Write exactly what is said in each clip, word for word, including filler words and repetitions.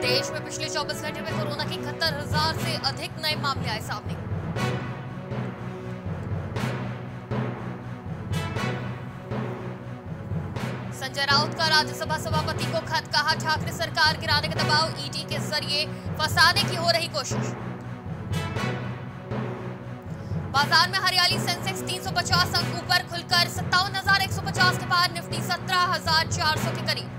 देश में पिछले चौबीस घंटे में कोरोना के इकहत्तर हजार से अधिक नए मामले आए सामने। संजय राउत का राज्यसभा सभापति को खत, कहा ठाकरे सरकार गिराने का दबाव ईडी के जरिए फंसाने की हो रही कोशिश। बाजार में हरियाली, सेंसेक्स तीन सौ पचास अंक ऊपर खुलकर सत्तावन हजार एक सौ पचास के पार, निफ्टी सत्रह हजार चार सौ के करीब।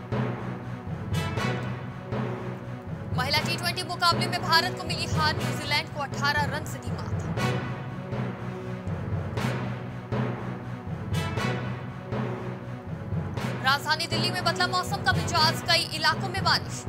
महिला टी ट्वेंटी मुकाबले में भारत को मिली हार, न्यूजीलैंड को अठारह रन से दी मात। राजधानी दिल्ली में बदला मौसम का मिजाज, कई इलाकों में बारिश।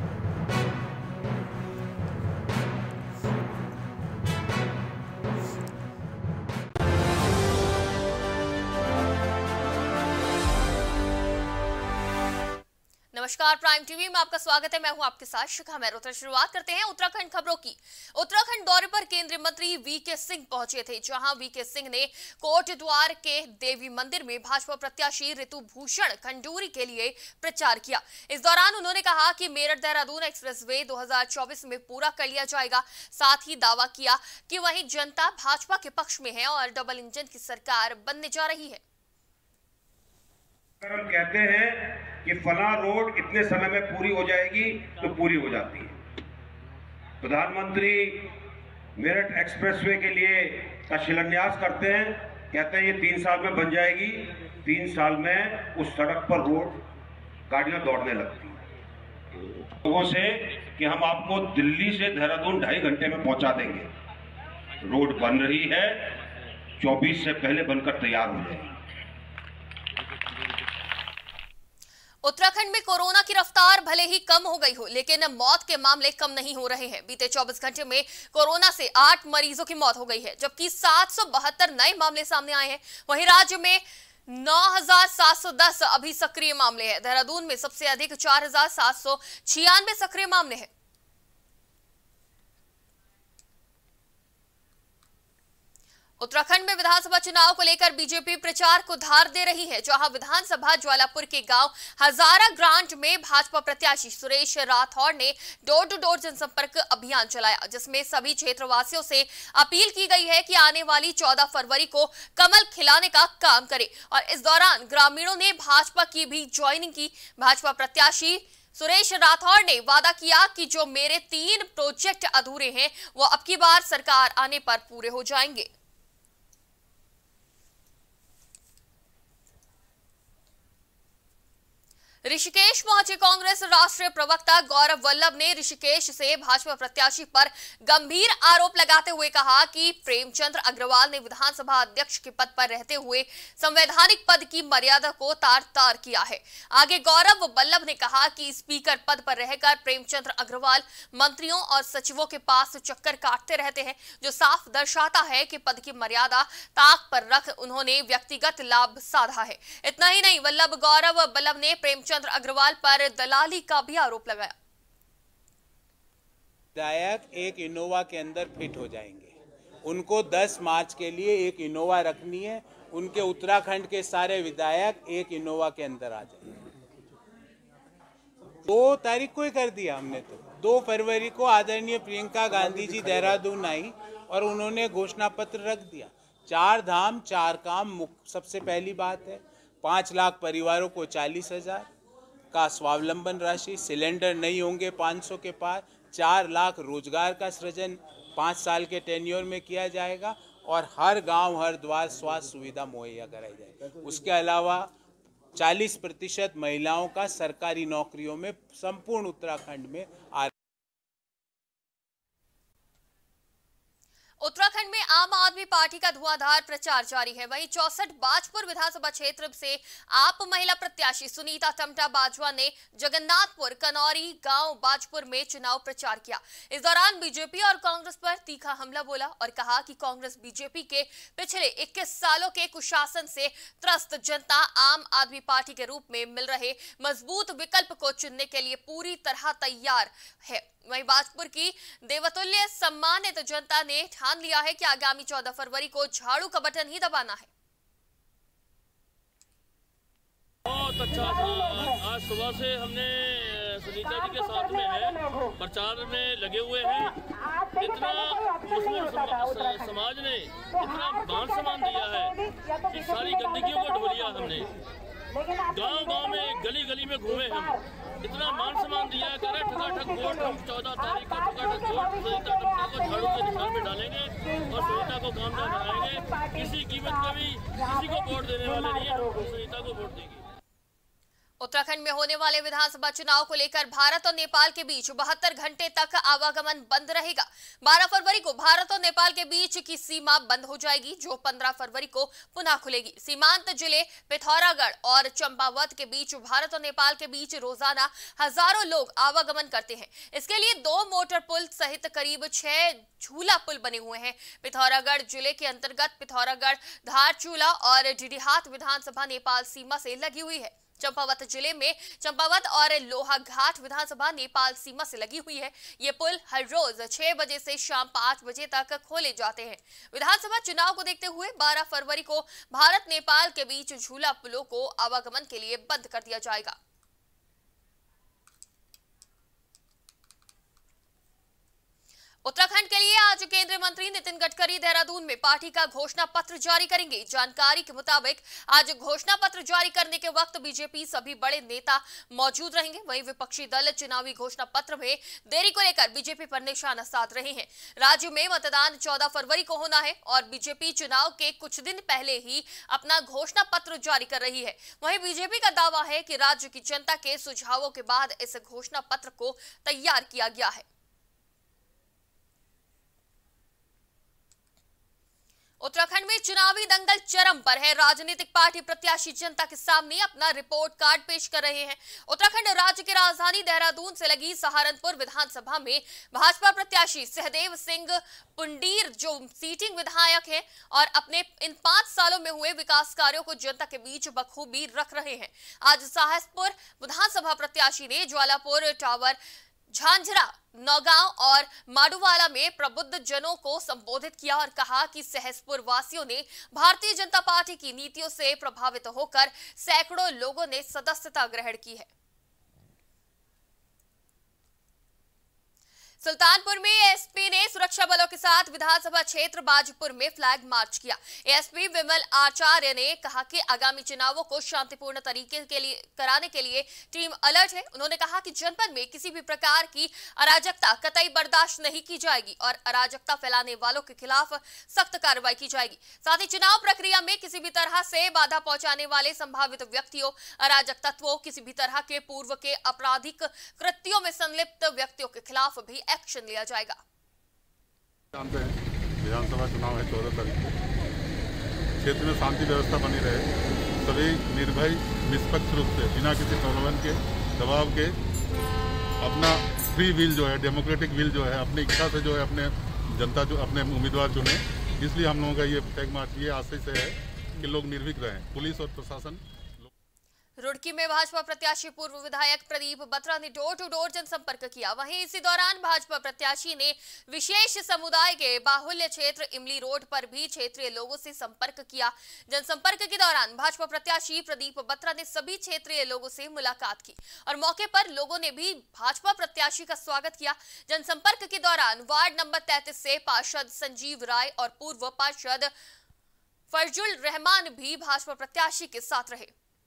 नमस्कार, प्राइम टीवी में आपका स्वागत है। मैं हूं आपके साथ शिखा मेहरोत्रा। शुरुआत करते हैं उत्तराखंड खबरों की। उत्तराखंड दौरे पर केंद्रीय मंत्री वी के सिंह पहुंचे थे, जहां वी के सिंह ने कोटद्वार के देवी मंदिर में भाजपा प्रत्याशी ऋतु भूषण खंडूरी के लिए प्रचार किया। इस दौरान उन्होंने कहा कि मेरठ देहरादून एक्सप्रेसवे दो हजार चौबीस में पूरा कर लिया जाएगा। साथ ही दावा किया कि वहीं जनता भाजपा के पक्ष में है और डबल इंजन की सरकार बनने जा रही है। हम कहते हैं कि फला रोड इतने समय में पूरी हो जाएगी तो पूरी हो जाती है। प्रधानमंत्री मेरठ एक्सप्रेसवे के लिए का शिलान्यास करते हैं, कहते हैं ये तीन साल में बन जाएगी। तीन साल में उस सड़क पर रोड गाड़ियां दौड़ने लगती हैं। लोगों से कि हम आपको दिल्ली से देहरादून ढाई घंटे में पहुंचा देंगे। रोड बन रही है, चौबीस से पहले बनकर तैयार हो जाएगी। उत्तराखंड में कोरोना की रफ्तार भले ही कम हो गई हो, लेकिन मौत के मामले कम नहीं हो रहे हैं। बीते चौबीस घंटे में कोरोना से आठ मरीजों की मौत हो गई है, जबकि सात सौ बहत्तर नए मामले सामने आए हैं। वहीं राज्य में नौ हजार सात सौ दस अभी सक्रिय मामले हैं। देहरादून में सबसे अधिक चार हजार सात सौ छियानवे सक्रिय मामले हैं। उत्तराखंड में विधानसभा चुनाव को लेकर बीजेपी प्रचार को धार दे रही है, जहां विधानसभा ज्वालापुर के गांव हजारा ग्रांट में भाजपा प्रत्याशी सुरेश राठौर ने डोर टू डोर जनसंपर्क अभियान चलाया, जिसमें सभी क्षेत्रवासियों से अपील की गई है कि आने वाली चौदह फरवरी को कमल खिलाने का काम करें। और इस दौरान ग्रामीणों ने भाजपा की भी ज्वाइनिंग की। भाजपा प्रत्याशी सुरेश राठौर ने वादा किया कि जो मेरे तीन प्रोजेक्ट अधूरे हैं वो अब की बार सरकार आने पर पूरे हो जाएंगे। ऋषिकेश पहुंचे कांग्रेस राष्ट्रीय प्रवक्ता गौरव वल्लभ ने ऋषिकेश से भाजपा प्रत्याशी पर गंभीर आरोप लगाते हुए कहा कि प्रेमचंद्र अग्रवाल ने विधानसभा अध्यक्ष के पद पर रहते हुए संवैधानिक पद की मर्यादा को तार तार किया है। आगे गौरव वल्लभ ने कहा कि स्पीकर पद पर रहकर प्रेमचंद्र अग्रवाल मंत्रियों और सचिवों के पास चक्कर काटते रहते हैं, जो साफ दर्शाता है कि पद की मर्यादा ताक पर रख उन्होंने व्यक्तिगत लाभ साधा है। इतना ही नहीं, वल्लभ गौरव वल्लभ ने प्रेमचंद्र चंद्र अग्रवाल पर दलाली का भी आरोप लगाया। विधायक एक इनोवा के अंदर फिट हो जाएंगे। उनको दस मार्च के लिए एक इनोवा रखनी है। उनके उत्तराखंड के सारे विधायक एक इनोवा के अंदर आ जाएंगे। दो तारीख को ही कर दिया हमने। तो दो फरवरी को आदरणीय प्रियंका गांधी जी देहरादून आई और उन्होंने घोषणा पत्र रख दिया। चार धाम चार काम। सबसे पहली बात है पांच लाख परिवारों को चालीस हजार का स्वावलंबन राशि, सिलेंडर नहीं होंगे पाँच सौ के पार, चार लाख रोजगार का सृजन पाँच साल के टेन्योर में किया जाएगा और हर गांव हर द्वार स्वास्थ्य सुविधा मुहैया कराई जाएगी। उसके अलावा चालीस प्रतिशत महिलाओं का सरकारी नौकरियों में संपूर्ण उत्तराखंड में आ उत्तराखंड में आम आदमी पार्टी का धुआंधार प्रचार जारी है। वहीं चौसठ बाजपुर विधानसभा क्षेत्र से आप महिला प्रत्याशी सुनीता टमटा बाजवा ने जगन्नाथपुर कनौरी गांव बाजपुर में चुनाव प्रचार किया। इस दौरान बीजेपी और कांग्रेस पर तीखा हमला बोला और कहा कि कांग्रेस बीजेपी के पिछले इक्कीस सालों के कुशासन से त्रस्त जनता आम आदमी पार्टी के रूप में मिल रहे मजबूत विकल्प को चुनने के लिए पूरी तरह तैयार है। वहीं बाजपुर की देवतुल्य सम्मानित जनता ने ठान लिया है कि आगामी चौदह फरवरी को झाड़ू का बटन ही दबाना है। बहुत अच्छा था। आज सुबह से हमने सुनीता जी के साथ में है, प्रचार में लगे हुए हैं। इतना मुस्लिम समा, समाज ने इतना मान सम्मान दिया है कि सारी गंदगियों को ढो लिया हमने। गांव गांव में गली गली में घूमे हम, इतना मान सम्मान दिया है। करे ठगाठक वोट हम चौदह तारीख का ठगाठक वोट सुनीता टम्टा को झाड़ू के निशान में डालेंगे और सुनीता को कामयाब बनाएंगे। किसी कीमत पे भी किसी को वोट देने वाले नहीं है, हम सुनीता को वोट देंगे। उत्तराखंड में होने वाले विधानसभा चुनाव को लेकर भारत और नेपाल के बीच बहत्तर घंटे तक आवागमन बंद रहेगा। बारह फरवरी को भारत और नेपाल के बीच की सीमा बंद हो जाएगी, जो पंद्रह फरवरी को पुनः खुलेगी। सीमांत जिले पिथौरागढ़ और चंपावत के बीच भारत और नेपाल के बीच रोजाना हजारों लोग आवागमन करते हैं। इसके लिए दो मोटर पुल सहित करीब छह झूला पुल बने हुए हैं। पिथौरागढ़ जिले के अंतर्गत पिथौरागढ़, धारचूला और डीडीहाट विधानसभा नेपाल सीमा से लगी हुई है। चंपावत जिले में चंपावत और लोहाघाट विधानसभा नेपाल सीमा से लगी हुई है। ये पुल हर रोज छह बजे से शाम पाँच बजे तक खोले जाते हैं। विधानसभा चुनाव को देखते हुए बारह फरवरी को भारत नेपाल के बीच झूला पुलों को आवागमन के लिए बंद कर दिया जाएगा। उत्तराखंड के लिए आज केंद्रीय मंत्री नितिन गडकरी देहरादून में पार्टी का घोषणा पत्र जारी करेंगे। जानकारी के मुताबिक आज घोषणा पत्र जारी करने के वक्त बीजेपी सभी बड़े नेता मौजूद रहेंगे। वहीं विपक्षी दल चुनावी घोषणा पत्र में देरी को लेकर बीजेपी पर निशाना साध रहे हैं। राज्य में मतदान चौदह फरवरी को होना है और बीजेपी चुनाव के कुछ दिन पहले ही अपना घोषणा पत्र जारी कर रही है। वहीं बीजेपी का दावा है कि राज्य की जनता के सुझावों के बाद इस घोषणा पत्र को तैयार किया गया है। उत्तराखंड में चुनावी दंगल चरम पर है। राजनीतिक पार्टी प्रत्याशी जनता के सामने अपना रिपोर्ट कार्ड पेश कर रहे हैं। उत्तराखंड राज्य की राजधानी देहरादून से लगी सहारनपुर विधानसभा में भाजपा प्रत्याशी सहदेव सिंह पुंडीर जो सीटिंग विधायक हैं और अपने इन पांच सालों में हुए विकास कार्यों को जनता के बीच बखूबी रख रहे हैं। आज साहसपुर विधानसभा प्रत्याशी ने ज्वालापुर टावर, झांझरा, नौगांव और माडुवाला में प्रबुद्ध जनों को संबोधित किया और कहा कि सहसपुर वासियों ने भारतीय जनता पार्टी की नीतियों से प्रभावित होकर सैकड़ों लोगों ने सदस्यता ग्रहण की है। सुल्तानपुर में एसपी ने सुरक्षा बलों के साथ विधानसभा क्षेत्र बाजपुर में फ्लैग मार्च किया। एसपी विमल आचार्य ने कहा कि आगामी चुनावों को शांतिपूर्ण तरीके के लिए कराने के लिए टीम अलर्ट है। उन्होंने कहा कि जनपद में किसी भी प्रकार की अराजकता कतई बर्दाश्त नहीं की जाएगी और अराजकता फैलाने वालों के खिलाफ सख्त कार्रवाई की जाएगी। साथ ही चुनाव प्रक्रिया में किसी भी तरह से बाधा पहुंचाने वाले संभावित व्यक्तियों, अराजक तत्वों, किसी भी तरह के पूर्व के आपराधिक कृत्यों में संलिप्त व्यक्तियों के खिलाफ भी एक्शन लिया जाएगा। जानते हैं विधानसभा चुनाव है चौदह तारीख को। क्षेत्र में शांति व्यवस्था बनी रहे, सभी निर्भय निष्पक्ष रूप से बिना किसी प्रलोभन के, दबाव के अपना फ्री विल जो है, डेमोक्रेटिक विल जो है, अपनी इच्छा से जो है अपने जनता जो अपने उम्मीदवार चुने। इसलिए हम लोगों का ये फ्लैग मार्च ये आशय से है कि लोग निर्भीक रहें। पुलिस और प्रशासन। रुड़की में भाजपा प्रत्याशी पूर्व विधायक प्रदीप बत्रा ने डोर टू डोर जनसंपर्क किया। वहीं इसी दौरान भाजपा प्रत्याशी ने विशेष समुदाय के बाहुल्य क्षेत्र इमली रोड पर भी क्षेत्रीय लोगों से संपर्क किया। जनसंपर्क के दौरान भाजपा प्रत्याशी प्रदीप बत्रा ने सभी क्षेत्रीय लोगों से मुलाकात की और मौके पर लोगों ने भी भाजपा प्रत्याशी का स्वागत किया। जनसंपर्क के दौरान वार्ड नंबर तैंतीस से पार्षद संजीव राय और पूर्व पार्षद फरजुल रहमान भी भाजपा प्रत्याशी के साथ रहे।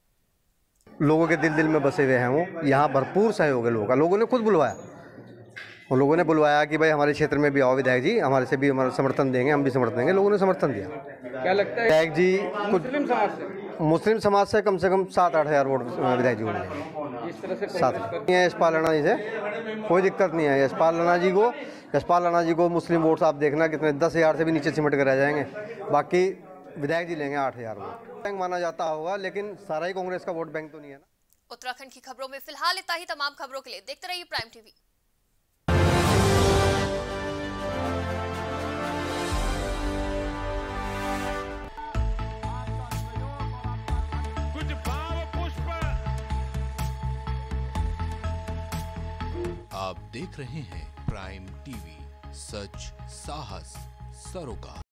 लोगों के दिल दिल में बसे हुए हैं वो। यहाँ भरपूर सहयोग है लोगों का। लोगों ने खुद बुलवाया, उन लोगों ने बुलवाया कि भाई हमारे क्षेत्र में भी आओ विधायक जी, हमारे से भी हमारा समर्थन देंगे, हम भी समर्थन देंगे। लोगों ने समर्थन दिया। क्या लगता है विधायक जी कुछ मुस्लिम समाज से मुस्लिम समाज से कम से कम सात आठ हजार वोट विधायक जी को मिले। इस तरह से सात यशपाल राणा जी से कोई दिक्कत नहीं है। यशपाल राणा जी को यशपाल राणा जी को मुस्लिम वोट आप देखना कितने दस हजार से भी नीचे सिमट कर रह जाएंगे। बाकी विधायक जी लेंगे आठ हजार वोट। बैंक माना जाता होगा, लेकिन सारा ही कांग्रेस का वोट बैंक तो नहीं है ना। उत्तराखंड की खबरों में फिलहाल इतना ही। तमाम खबरों के लिए देखते रहिए प्राइम टीवी। कुछ भाव पुष्प। आप देख रहे हैं प्राइम टीवी, सच साहस सरोकार।